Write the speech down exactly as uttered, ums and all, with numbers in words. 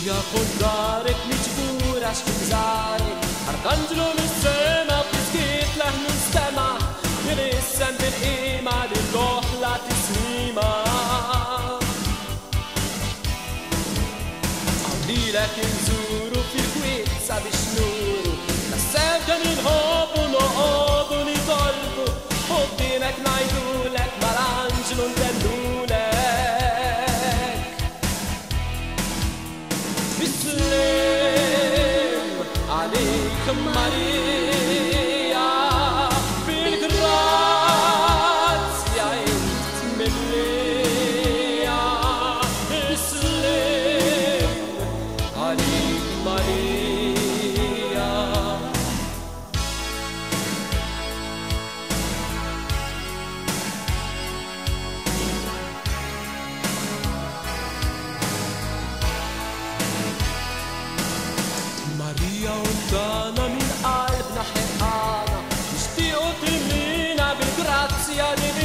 Maria kontrarek miġbura x'tinżarek Arkangelo mis-sema b'tiskiet leħnu nstema Nirissem bil-qima lil-oħla tislima Għawlilek inżuru fil-kwiet sabiex nuru Nassew kemm inħobbu noqogħdu nitolbu Ħobbinek ngħidulek mal-Anġelu ntellulek Bislim għalik Marija bil-grazzja int tmillija Bislim għalik Marija Marija untana min qalbna ħerqana Nixtiequ timlina bil-grazzja li